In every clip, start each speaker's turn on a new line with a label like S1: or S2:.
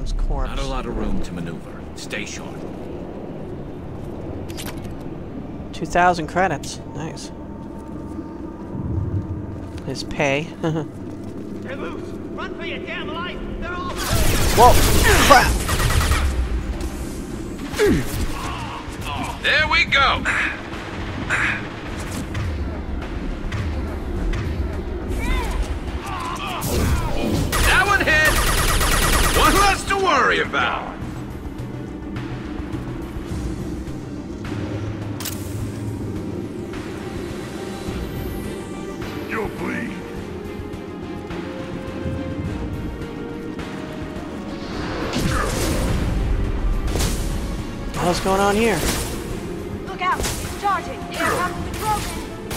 S1: Krogan's corpse.
S2: Not a lot of room to maneuver. Stay short.
S1: 2,000 credits. Nice. His pay.
S3: They're loose! Run for your damn life! They're all...
S1: Whoa! Crap!
S2: There we go! That one hit! One less to worry about!
S4: You'll bleed.
S1: What's going on here?
S5: Look out! It's charging! Here comes the Krogan!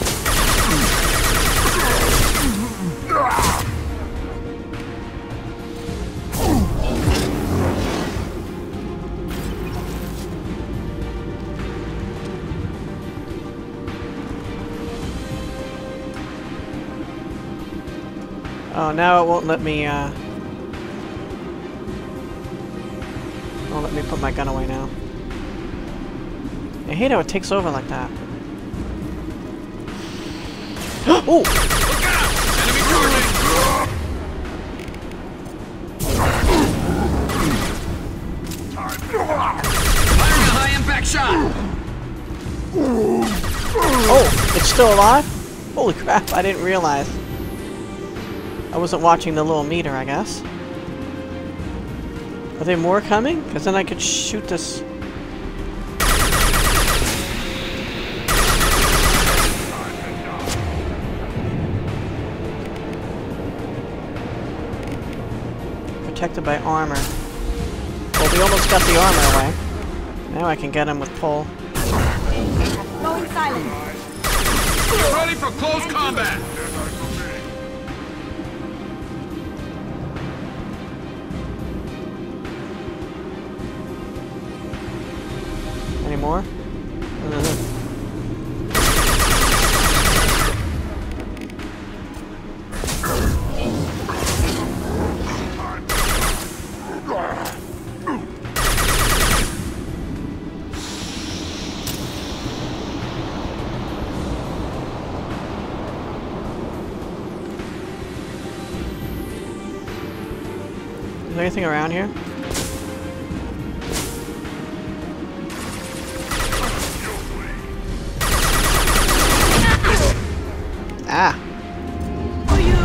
S1: Oh, now it won't let me, won't let me put my gun away now. I hate how it takes over like that. Oh!
S2: Look out! Enemy cruising! Firing a high impact shot!
S1: Oh! It's still alive? Holy crap, I didn't realize. I wasn't watching the little meter, I guess. Are there more coming? Because then I could shoot this... Protected by armor. Well, we almost got the armor away. Now I can get him with pull.
S5: Going silent!
S2: Get ready for close combat!
S1: Any more? Is there anything around here? Ah!
S5: For you!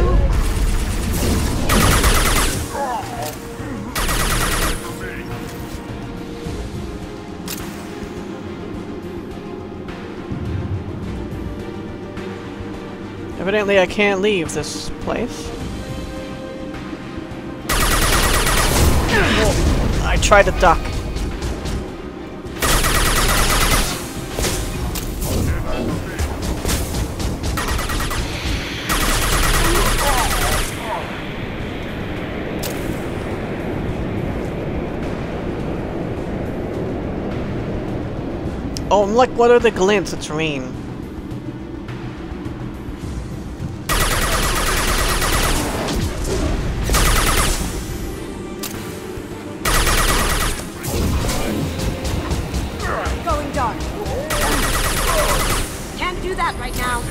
S1: Evidently I can't leave this place. Oh, I tried to duck. Oh, I'm like, what are the glints? It's rain.
S5: Going dark. Can't do that right now.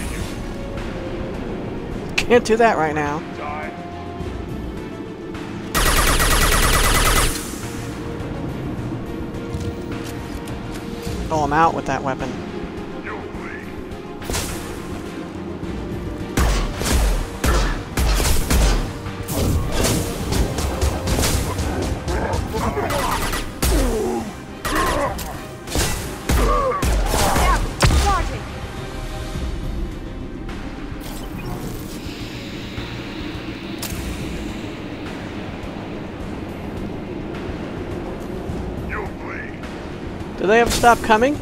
S1: Can't do that right now. Oh, I'm out with that weapon.
S5: Charging!
S1: Do they ever stop coming?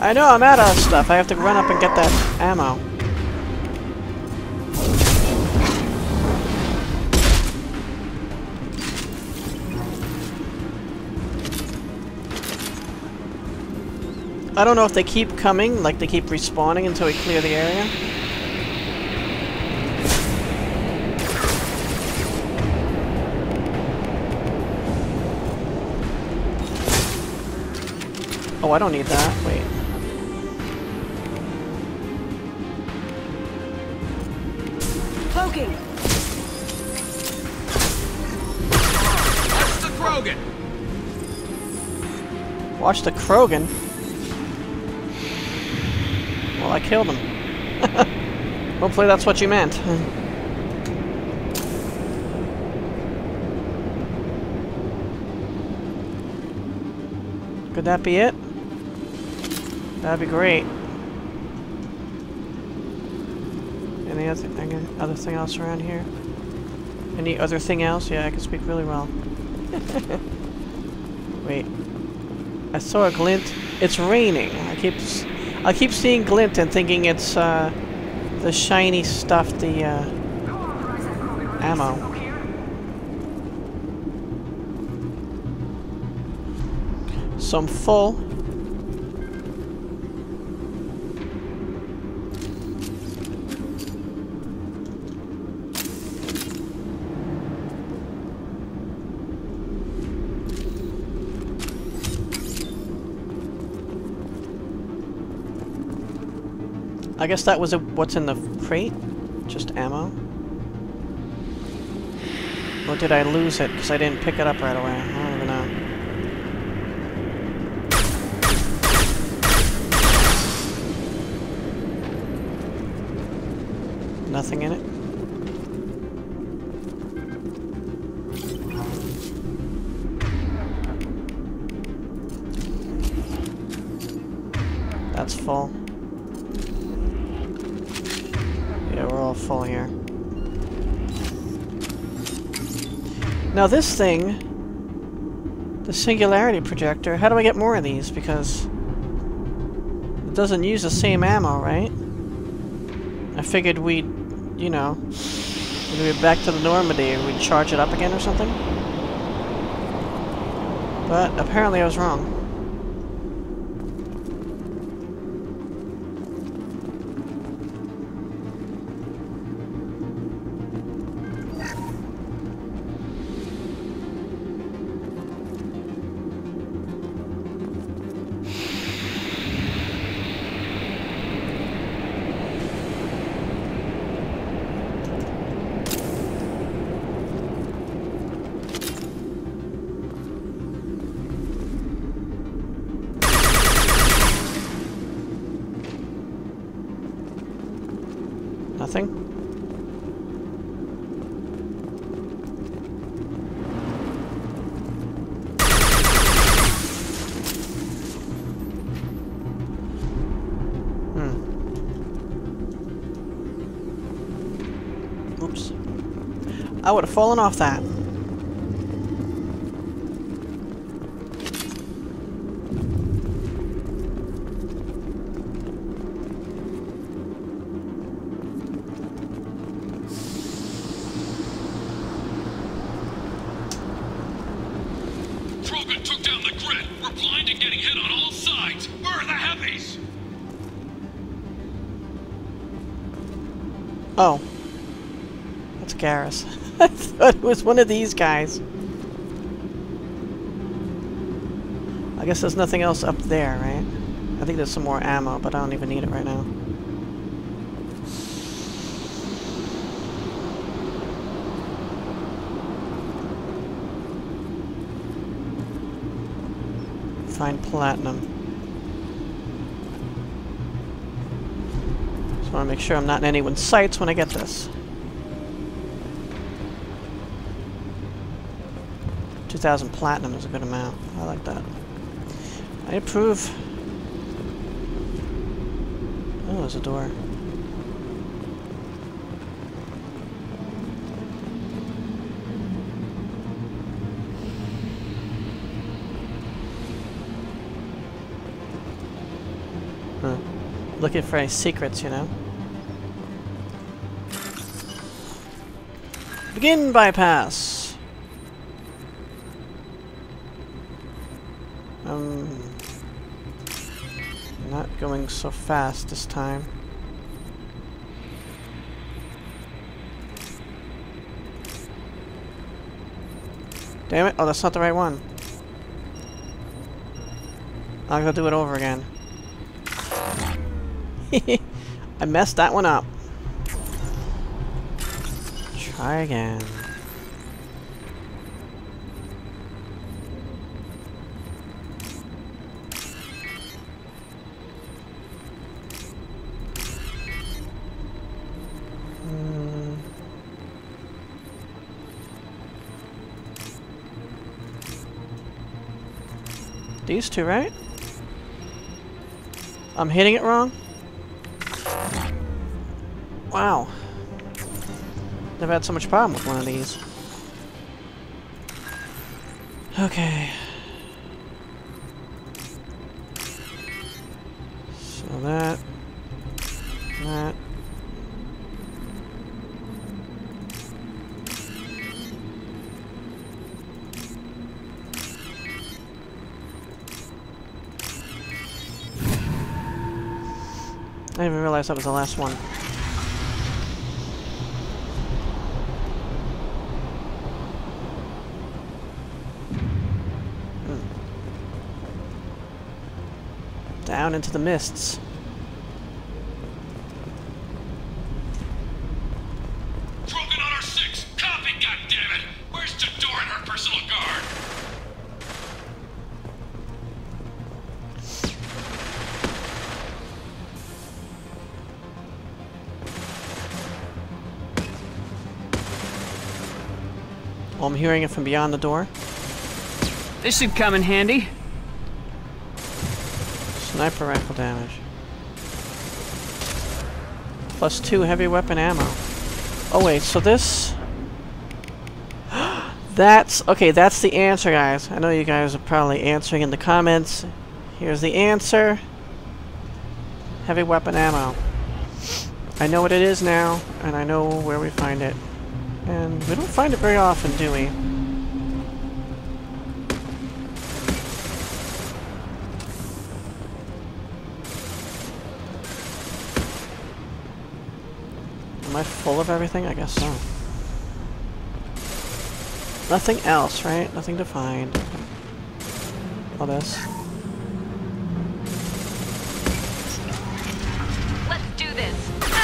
S1: I know, I'm out of stuff. I have to run up and get that ammo. I don't know if they keep coming, like they keep respawning until we clear the area. Oh, I don't need that. Wait.
S5: Cloaking.
S2: That's the Krogan.
S1: Watch the Krogan. Well, I killed him. Hopefully that's what you meant. Could that be it? That'd be great. Any other thing else around here? Any other thing else? Yeah, I can speak really well. Wait. I saw a glint. It's raining. I keep seeing glint and thinking it's the shiny stuff, the ammo. So I'm full. I guess that was what's in the crate? Just ammo? Or did I lose it because I didn't pick it up right away? I don't even know. Nothing in it? That's full. Yeah, we're all full here. Now this thing, the singularity projector, how do I get more of these? Because it doesn't use the same ammo, right? I figured we'd, you know, when we get back to the Normandy, we'd charge it up again or something. But apparently I was wrong. Nothing? Oops. I would have fallen off that.
S2: Krogan took down the grid. We're blind and getting hit on all sides. Where are the heavies?
S1: Oh. That's Garrus. I thought it was one of these guys. I guess there's nothing else up there, right? I think there's some more ammo, but I don't even need it right now. Find platinum. Just want to make sure I'm not in anyone's sights when I get this. 2,000 platinum is a good amount. I like that. I approve. Oh, there's a door. Looking for any secrets, you know? Begin bypass! Not going so fast this time. Damn it! Oh, that's not the right one. I'm gonna do it over again. I messed that one up. Try again. These two, right? I'm hitting it wrong? Wow. Never had so much problem with one of these. Okay. So that. I didn't even realize that was the last one. Down into the mists.
S2: Krogan on our 6! Copy, goddammit! Where's Tador and her personal guard?
S1: Oh, I'm hearing it from beyond the door.
S4: This should come in handy.
S1: Sniper rifle damage. +2 heavy weapon ammo. Oh wait, so this... That's... Okay, that's the answer, guys. I know you guys are probably answering in the comments. Here's the answer. Heavy weapon ammo. I know what it is now, and I know where we find it. And we don't find it very often, do we? Am I full of everything? I guess so. Nothing else, right? Nothing to find. All this.
S5: Let's do this.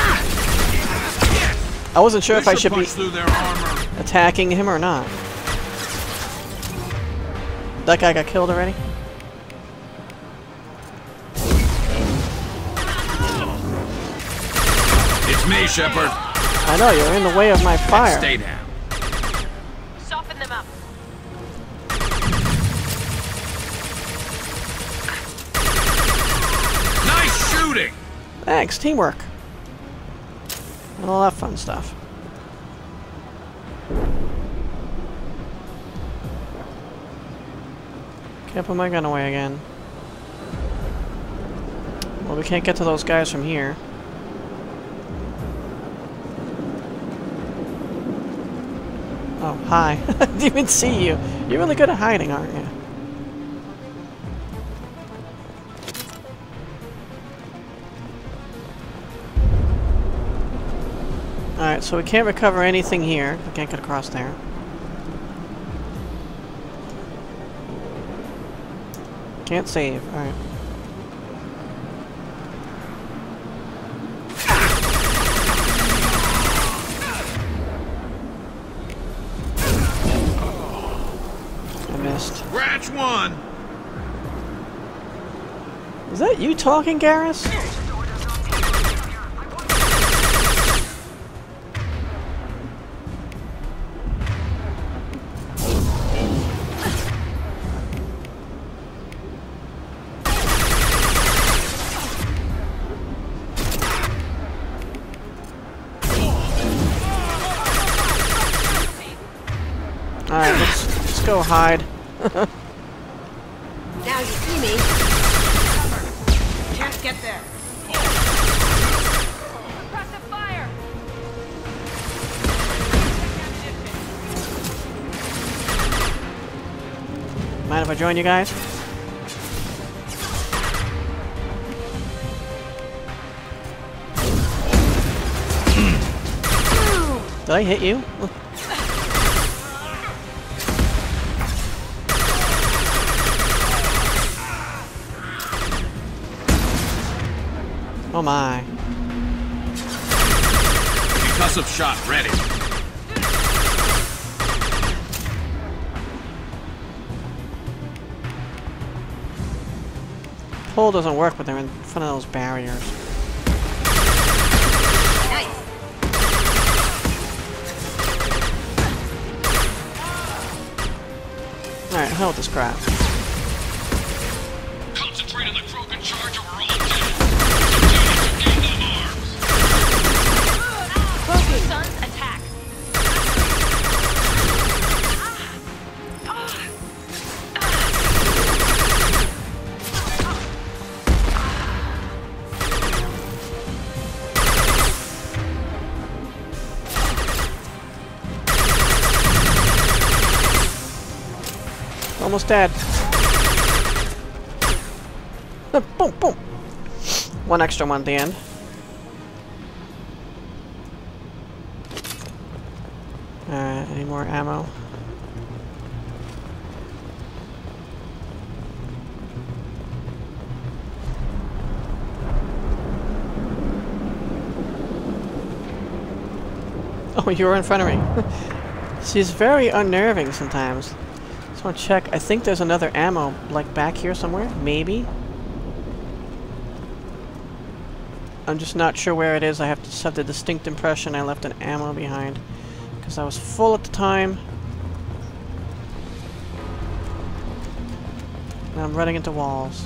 S1: I wasn't sure if I should be
S2: through their armor.
S1: attacking him or not. That guy got killed already?
S2: It's me, Shepard.
S1: I know, you're in the way of my fire.
S2: Stay down.
S5: Soften them up.
S2: Nice shooting!
S1: Thanks, teamwork. And all that fun stuff. Can't put my gun away again. Well, we can't get to those guys from here. Oh, hi. I didn't even see you. You're really good at hiding, aren't you? Alright, so we can't recover anything here. We can't get across there. Can't save. Alright. I missed.
S2: Scratch one!
S1: Is that you talking, Garrus? Alright, let's go hide.
S5: Now you see me. Can't Get there. Suppressive fire.
S1: Mind if I join you guys? Did I hit you? Oh my.
S2: Concussive shot ready.
S1: Pull doesn't work when they're in front of those barriers. Alright, hell with this crap.
S2: Concentrate on the Krogan charge or we're all dead. Continue to gain them arms.
S5: Krogan sons attack.
S1: Almost dead. Boom, boom. One extra one at the end. Any more ammo? Oh, you were in front of me. She's very unnerving sometimes. Just want to check. I think there's another ammo, like back here somewhere. Maybe. I'm just not sure where it is. I have to have the distinct impression I left an ammo behind. Because I was full at the time. And I'm running into walls.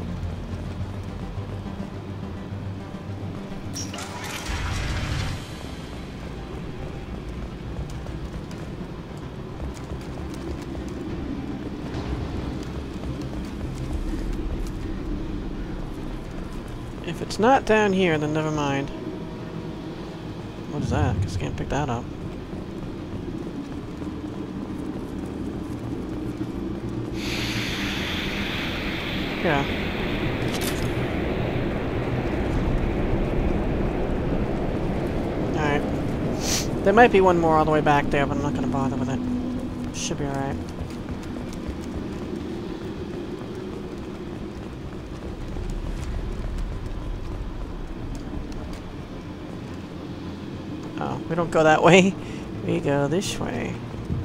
S1: If it's not down here, then never mind. What is that? Because I can't pick that up. Yeah. Alright. There might be one more all the way back there, but I'm not going to bother with it. Should be alright. Oh, we don't go that way. We go this way.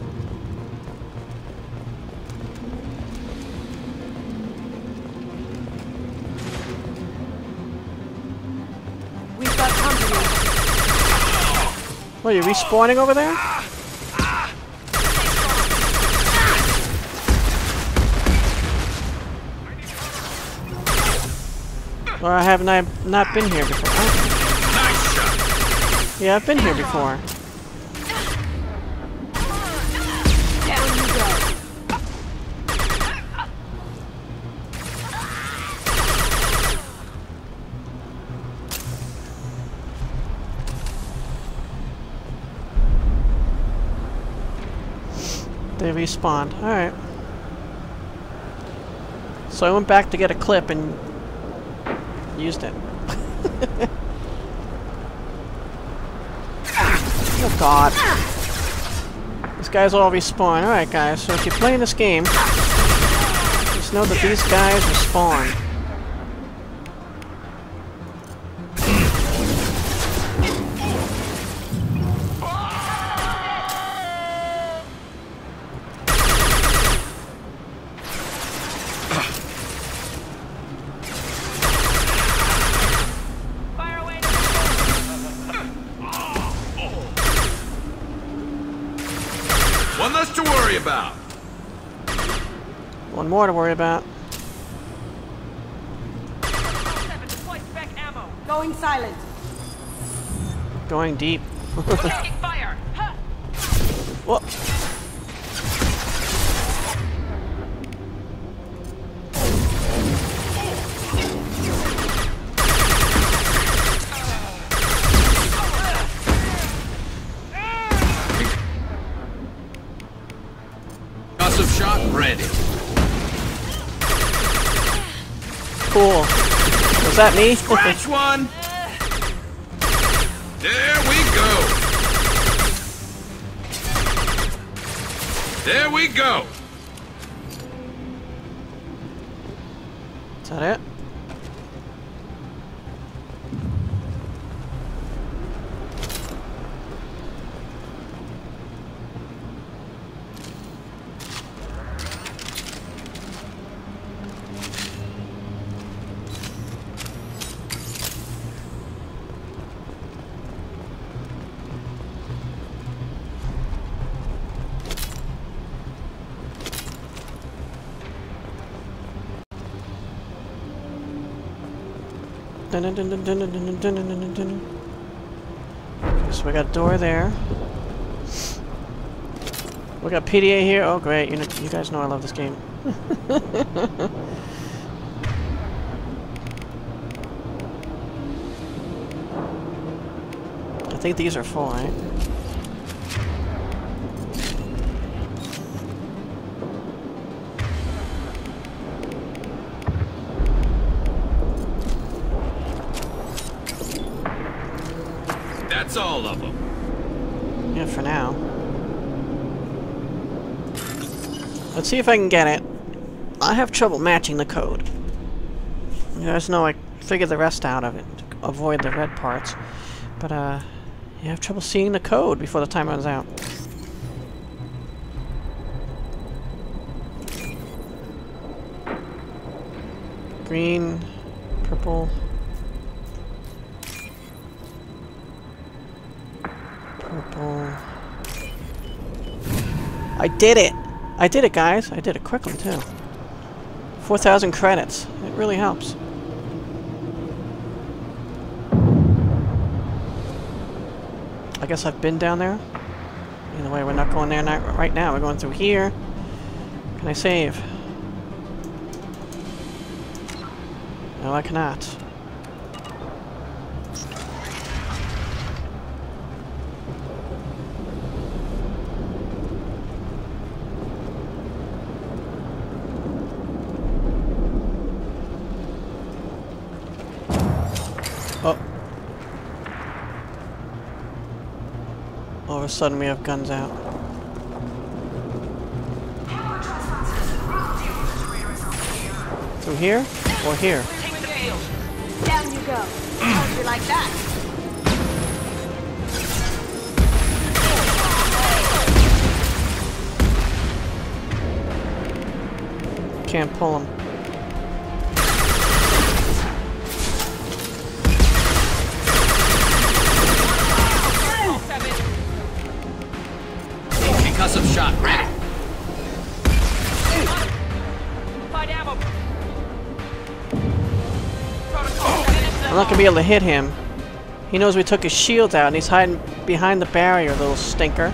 S5: We've got company.
S1: What, are you respawning over there? Or I have not been here before. Oh.
S2: Nice shot.
S1: Yeah, I've been here before.
S5: Down you go.
S1: They respawned. Alright. So I went back to get a clip and used it. Oh god. These guys all respawn. Alright guys, so if you're playing this game, just know that these guys respawn.
S5: Fire away.
S2: One less to worry about.
S1: One more to worry about.
S5: 7 deploy spec ammo. Going silent.
S1: Going deep.
S5: Taking fire. Huh.
S1: Whoa. that me?
S2: Scratch one! There we go! There we go!
S1: Is that it? Okay, so we got a door there. We got PDA here. Oh great, you guys know I love this game. I think these are full, right?
S2: That's all of them.
S1: Yeah, for now. Let's see if I can get it. I have trouble matching the code. You guys know I figured the rest out of it to avoid the red parts. But, you have trouble seeing the code before the time runs out. Green, purple... Purple. I did it! I did it, guys! I did it quickly, too. 4,000 credits. It really helps. I guess I've been down there. Either way, we're not going there right now. We're going through here. Can I save? No, I cannot. Oh. All of a sudden we have guns out. Through here? Or here?
S5: Take the field. Down you go. How'd you like that?
S1: Can't pull him.
S2: Concussive shot ready.
S3: Find ammo.
S1: I'm not gonna be able to hit him. He knows we took his shields out and he's hiding behind the barrier, little stinker.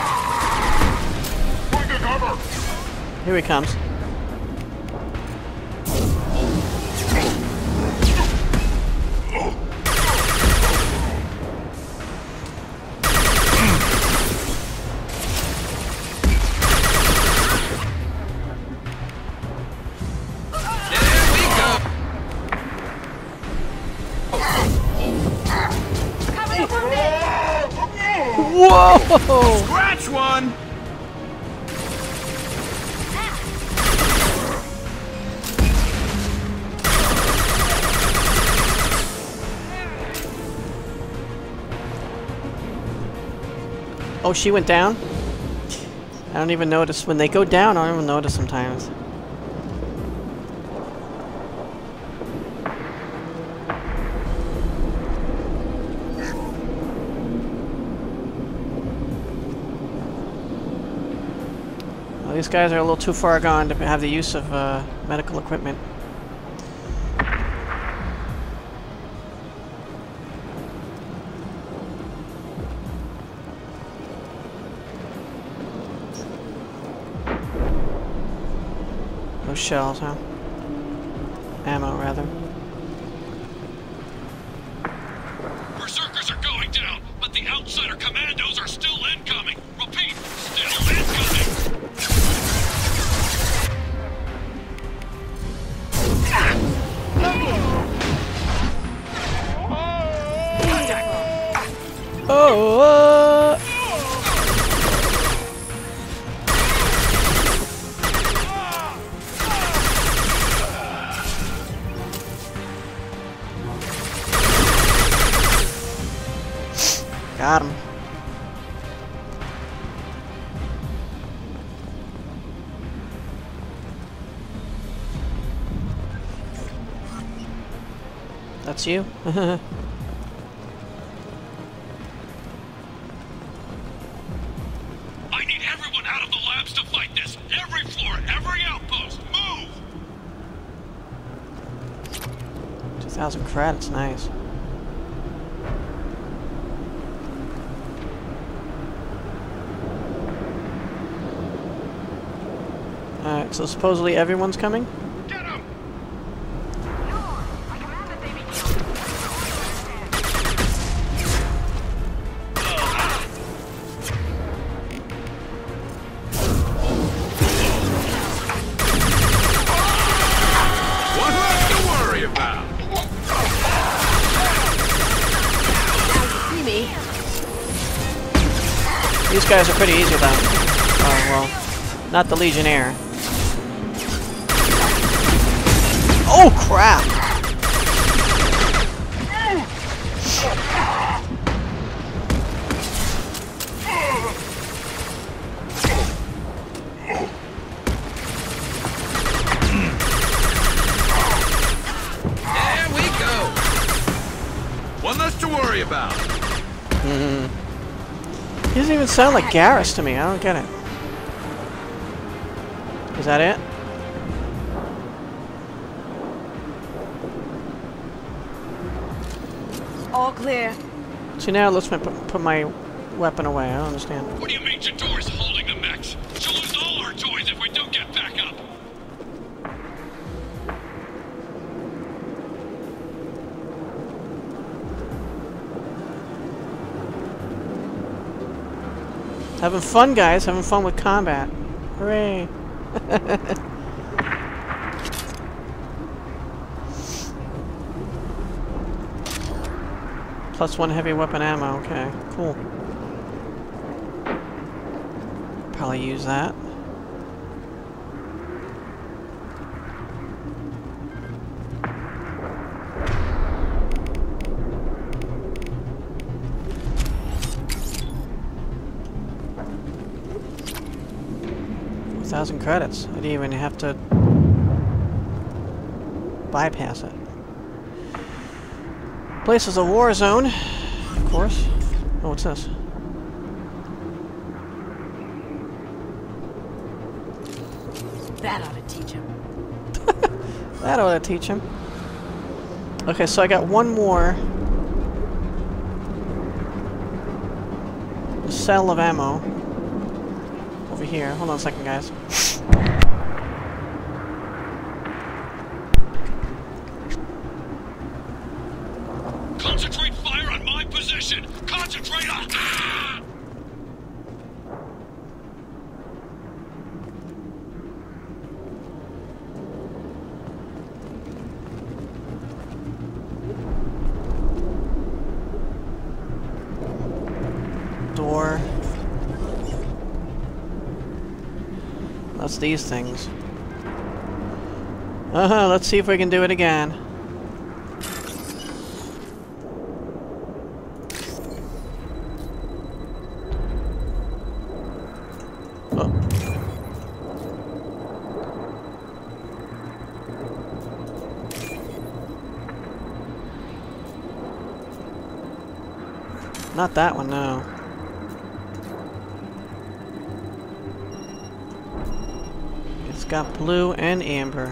S1: Here he comes. Whoa!
S2: Scratch one!
S1: Oh, she went down? I don't even notice. When they go down, I don't even notice sometimes. Well, these guys are a little too far gone to have the use of medical equipment. No shells, huh? Ammo, rather.
S2: Berserkers are going down, but the outsider commandos are still incoming. Repeat, still incoming.
S1: Oh! Got him. That's you?
S2: I need everyone out of the labs to fight this. Every floor, every outpost, move!
S1: 2,000 credits, nice. Alright, so supposedly everyone's coming?
S2: Get him!
S5: I command that they be killed.
S2: One less to worry about!
S5: See me?
S1: These guys are pretty easy though. Oh, well. Not the Legionnaire. Oh, crap!
S2: There we go! One less to worry about!
S1: He doesn't even sound like Garrus to me. I don't get it. Is that it?
S5: All clear.
S1: See, now let's put my weapon away. I don't understand.
S2: What do you mean Jador's holding the mechs? She'll lose all our toys if we don't get back up!
S1: Having fun, guys. Having fun with combat. Hooray! +1 heavy weapon ammo. Okay, cool. Probably use that. $1,000 credits. I didn't even have to bypass it. Place is a war zone, of course. Oh, what's this?
S5: That ought to teach him.
S1: That ought to teach him. Okay, so I got one more cell of ammo over here. Hold on a second, guys.
S2: Concentrate fire on my position! Concentrate on... Ah!
S1: Door. That's these things. Let's see if we can do it again. Oh. Not that one, no. It's got blue and amber.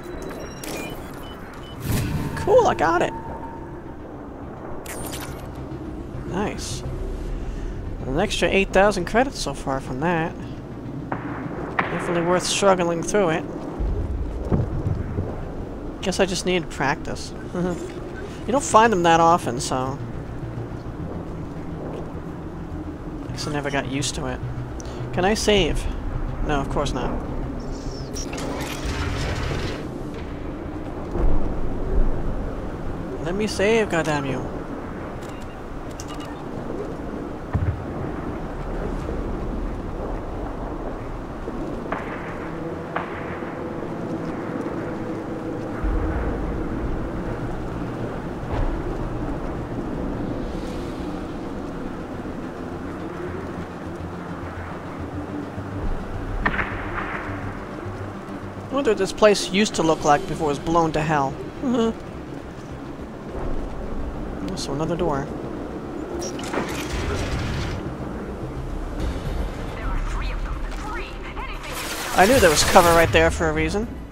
S1: Cool, I got it. Nice. An extra 8,000 credits so far from that. Definitely worth struggling through it. Guess I just needed practice. You don't find them that often, so... I guess I never got used to it. Can I save? No, of course not. Let me save, goddammit you. I wonder what this place used to look like before it was blown to hell. Also, another door.
S5: There are 3 of them. 3! Anything you
S1: I knew there was cover right there for a reason.